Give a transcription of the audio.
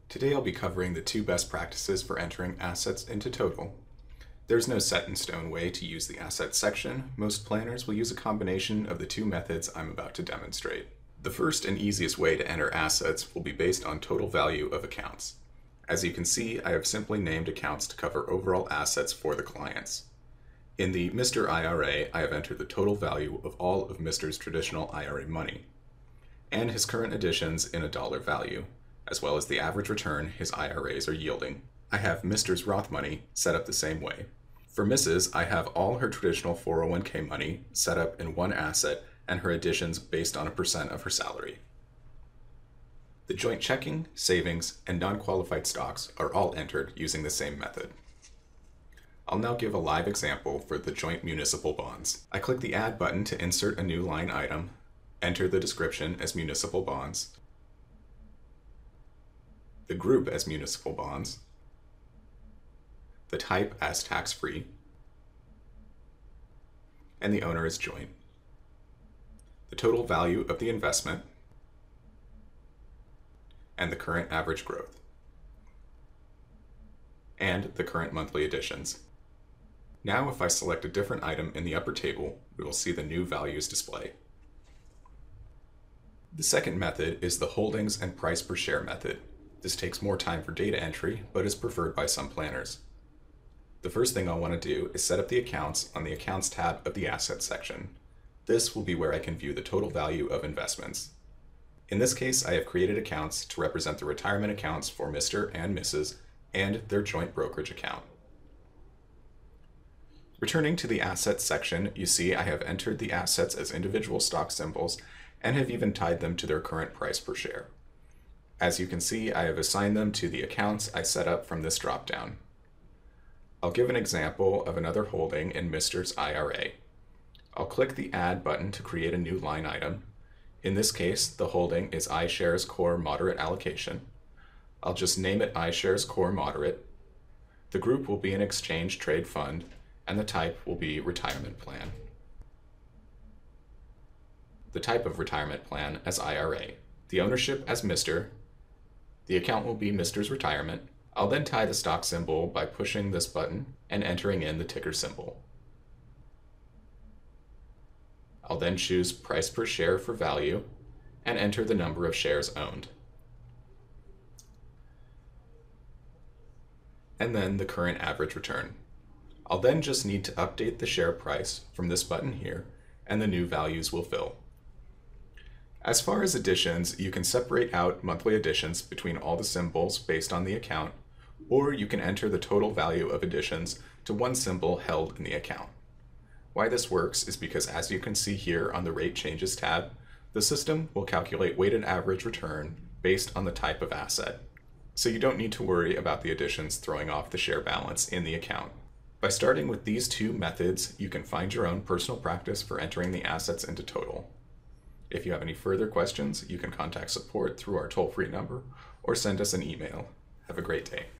Today I'll be covering the two best practices for entering assets into total. There's no set in stone way to use the assets section. Most planners will use a combination of the two methods I'm about to demonstrate. The first and easiest way to enter assets will be based on total value of accounts. As you can see, I have simply named accounts to cover overall assets for the clients. In the Mr. IRA, I have entered the total value of all of Mr.'s traditional IRA money, and his current additions in a dollar value, as well as the average return his IRAs are yielding. I have Mr.'s Roth money set up the same way. For Mrs., I have all her traditional 401k money set up in one asset and her additions based on a percent of her salary. The joint checking, savings, and non-qualified stocks are all entered using the same method. I'll now give a live example for the joint municipal bonds. I click the Add button to insert a new line item, enter the description as municipal bonds, the group as municipal bonds, the type as tax-free, and the owner as joint, the total value of the investment, and the current average growth, and the current monthly additions. Now if I select a different item in the upper table, we will see the new values display. The second method is the holdings and price per share method. This takes more time for data entry, but is preferred by some planners. The first thing I'll want to do is set up the accounts on the Accounts tab of the Assets section. This will be where I can view the total value of investments. In this case, I have created accounts to represent the retirement accounts for Mr. and Mrs. and their joint brokerage account. Returning to the Assets section, you see I have entered the assets as individual stock symbols and have even tied them to their current price per share. As you can see, I have assigned them to the accounts I set up from this dropdown. I'll give an example of another holding in Mr.'s IRA. I'll click the Add button to create a new line item. In this case, the holding is iShares Core Moderate Allocation. I'll just name it iShares Core Moderate. The group will be an exchange trade fund, and the type will be retirement plan. The type of retirement plan as IRA. The ownership as Mr. The account will be Mr.'s retirement. I'll then tie the stock symbol by pushing this button and entering in the ticker symbol. I'll then choose price per share for value and enter the number of shares owned. And then the current average return. I'll then just need to update the share price from this button here, and the new values will fill. As far as additions, you can separate out monthly additions between all the symbols based on the account, or you can enter the total value of additions to one symbol held in the account. Why this works is because, as you can see here on the Rate Changes tab, the system will calculate weighted average return based on the type of asset. So you don't need to worry about the additions throwing off the share balance in the account. By starting with these two methods, you can find your own personal practice for entering the assets into total. If you have any further questions, you can contact support through our toll-free number or send us an email. Have a great day.